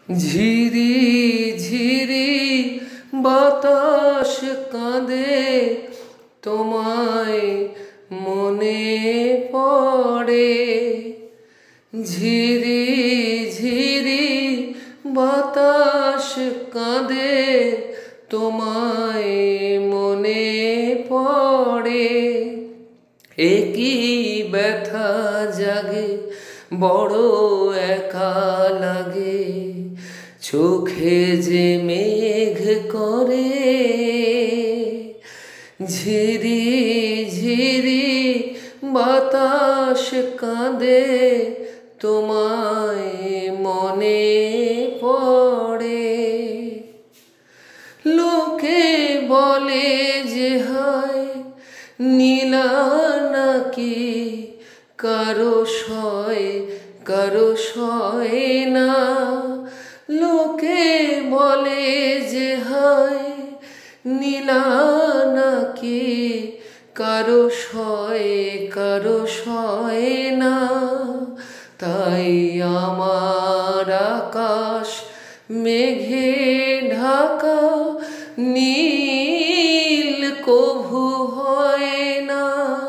ঝিরি ঝিরি বাতাস কাঁদে তোমায় মনে পড়ে। ঝিরি ঝিরি বাতাস কাঁদে তোমায় মনে পড়ে। একই ব্যথা জাগে বড় একা লাগে, চোখে যে মেঘ করে। ঝিরি ঝিরি বাতাস কাঁদে তোমায় মনে পড়ে। লোকে বলে যে হায় নীলা নাকি কারো সয় না। লোকে বলে যে হায় নীলা নাকি কারো সয় না। তাই আমার আকাশ মেঘে ঢাকা, নীল কভু হয় না।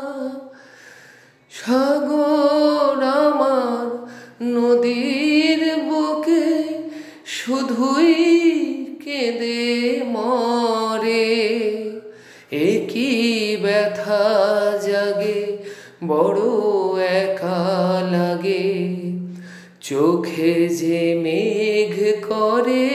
সাগর আমার নদীর বুকে শুধুই কেঁদে মরে। একই ব্যথা জাগে বড় একা লাগে, চোখে যে মেঘ করে।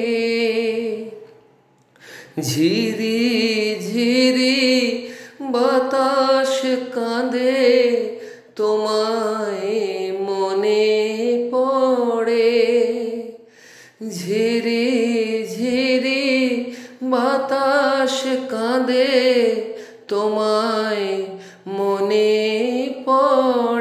ঝিরি ঝিরি বাতাস কাঁদে তোমায় মনে পড়ে। ঝিরি ঝিরি বাতাস কাঁদে তোমায় মনে পড়ে।